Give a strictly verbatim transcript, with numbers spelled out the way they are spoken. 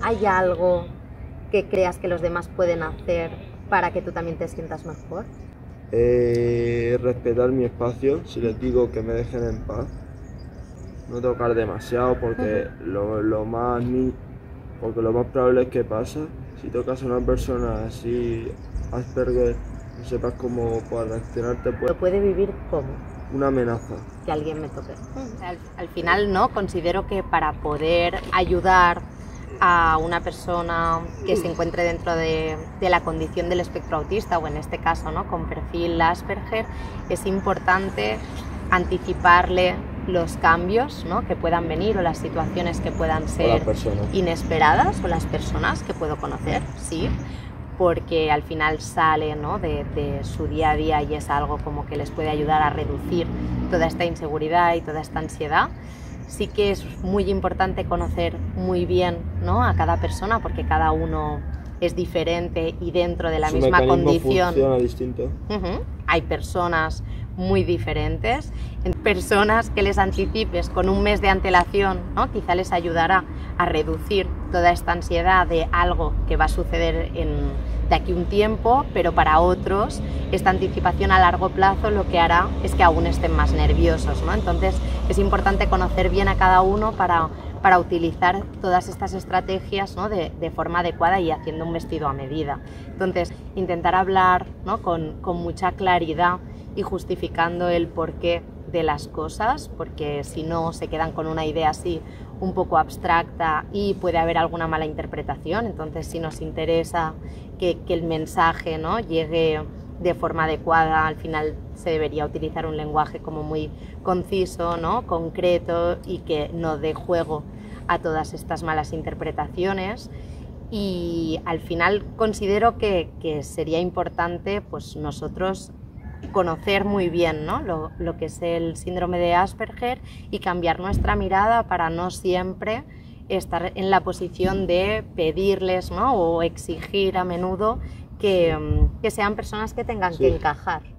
¿Hay algo que creas que los demás pueden hacer para que tú también te sientas mejor? Eh, respetar mi espacio, si les digo que me dejen en paz. No tocar demasiado porque uh-huh. lo, lo más porque lo más probable es que pasa. Si tocas a una persona así, Asperger, no sepas cómo pueda reaccionarte, pues... ¿Lo puede vivir como? Una amenaza. Que alguien me toque. Al, al final, ¿no? Considero que para poder ayudar a una persona que se encuentre dentro de, de la condición del espectro autista, o en este caso, ¿no? Con perfil Asperger, es importante anticiparle los cambios, ¿no? que puedan venir, o las situaciones que puedan ser inesperadas, o las personas que puedo conocer, sí, porque al final sale, ¿no? de, de su día a día y es algo como que les puede ayudar a reducir toda esta inseguridad y toda esta ansiedad. Sí que es muy importante conocer muy bien, ¿no? a cada persona, porque cada uno es diferente y dentro de la Su misma condición funciona distinto. Uh-huh. Hay personas muy diferentes, personas que les anticipes con un mes de antelación, ¿no? quizá les ayudará a reducir toda esta ansiedad de algo que va a suceder en, de aquí un tiempo, pero para otros esta anticipación a largo plazo lo que hará es que aún estén más nerviosos, ¿no? Entonces es importante conocer bien a cada uno para, para utilizar todas estas estrategias, ¿no? de, de forma adecuada y haciendo un vestido a medida. Entonces intentar hablar, ¿no? con, con mucha claridad y justificando el porqué de las cosas, porque si no se quedan con una idea así un poco abstracta y puede haber alguna mala interpretación. Entonces si nos interesa que, que el mensaje, ¿no? llegue de forma adecuada, al final se debería utilizar un lenguaje como muy conciso, ¿no? concreto, y que no dé juego a todas estas malas interpretaciones. Y al final considero que, que sería importante, pues, nosotros conocer muy bien, ¿no? lo, lo que es el síndrome de Asperger y cambiar nuestra mirada para no siempre estar en la posición de pedirles, ¿no? o exigir a menudo que, que sean personas que tengan sí. que encajar.